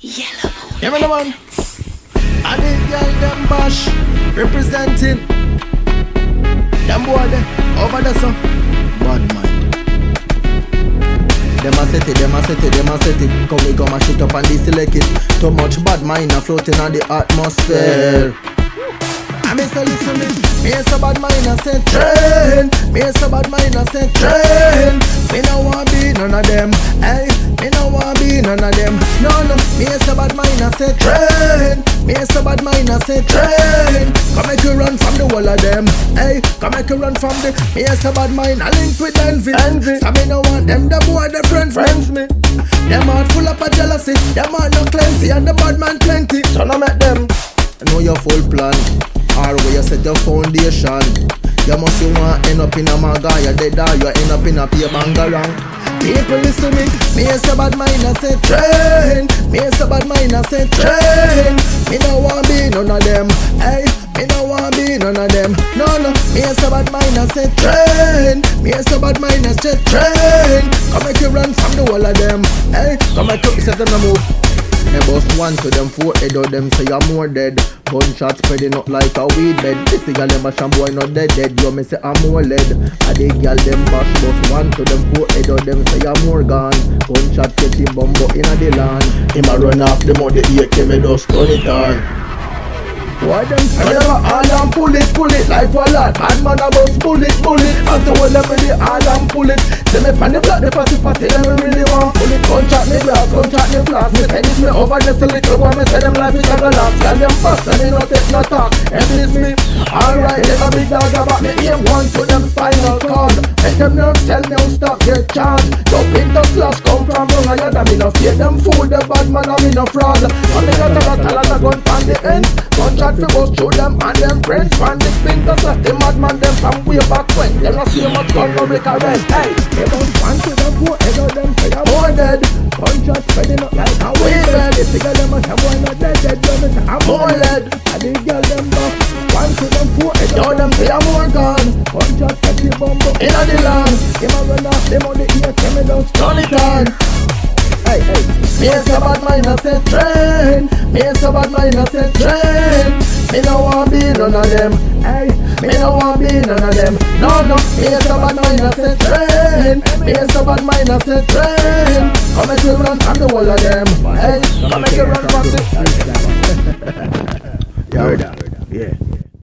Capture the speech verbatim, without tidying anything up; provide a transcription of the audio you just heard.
Yellow. Yeah, man, man. I think girl them bash representing them boy there over there, so bad mind. Them a set it, them a set it, them a set it. Come we come and shit up and deselect it. Too much bad mind a floating on the atmosphere. I miss a listen me. Me is a bad mind a set train. Me is a bad mind a set train. Me no want be none of them. Hey, me no want be none of them. No no. Me is a bad mind a set train. Me is a bad mind a set train. Come make you run from the wall of them. Hey, come make you run from the. Me is a bad mind a link with envy. Envy. So me no want them. The boy the friends friends me. Them heart full up of jealousy. Them heart no cleansy and the bad man plenty. So no make them. I know your full plan. Or where you set your foundation. You must you want end up in a maga. You dead or you end up in a pay bangarang. People listen to me. Me is a bad mind I say train. Me is a bad mind I say train. Me no want be none of them. Hey, me no want be none of them. No no. Me is a bad mind I say train. Me is a bad mind I say train. Come make you run from the wall of them. Hey, come make you set them to move. Me bust one to them four head of them say I'm more dead. Gunshot spreading up like a weed bed. This girl them a sham boy not dead dead. You me say I'm more lead. I the girl them bash bust one to them four head of them say I'm more gone. Gunshot catching bumbo inna the land. Him a run off the mud the A K me just turn it on. Why them I never all and pull it, pull it like a lot. Bad man a bust bullet, bullet. As the whole every day all and pull it. Say me pan the block, the party party, them me really want pull it. Contract me blast, contract me blast. Me tennis me over just a little one. Me say them life is a go last. Girl them fast and me no take no talk. Envious me, alright, them a big dog about me. Aim one to them spinal cord. Make them nerves tell me how stop get charged. Jump into slash, come from wrong. I had me no fear them fool, the bad man a me no fraud. And me got a lot of a gun from the end. Contract we bust through them and them friends. From the fingers like the madman them from way back when. Them not see much gun no break a rest. Hey, they don't want to them four head of them say I'm more dead. Contract spreading up like a weed bed. If they get them a some boy not dead dead. You me say I'm more dead. I did girl them back. One to them four head of them say I'm more gone. Contract catch the bumbo inna the land. Him a run off them on the ear. Tell me don't turn it on. Hey, hey. Me is a bad mind I say train. Me is a bad mind I say train. Me no want be none of them. Hey, me no want be none of them. No, no. Me is a bad mind I say train. Me is a bad mind I say train. Come make you run from the wall of them. Hey, come make you run from the. Yeah, yeah.